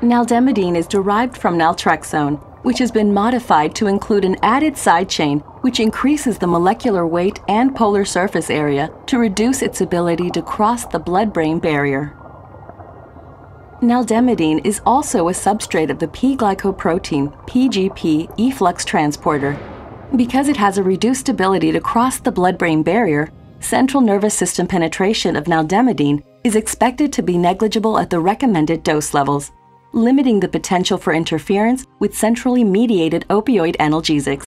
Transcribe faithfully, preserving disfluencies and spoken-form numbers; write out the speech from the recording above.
Naldemidine is derived from naltrexone, which has been modified to include an added side chain which increases the molecular weight and polar surface area to reduce its ability to cross the blood-brain barrier. Naldemidine is also a substrate of the P-glycoprotein P G P efflux transporter. Because it has a reduced ability to cross the blood-brain barrier, central nervous system penetration of naldemidine is expected to be negligible at the recommended dose levels, limiting the potential for interference with centrally mediated opioid analgesics.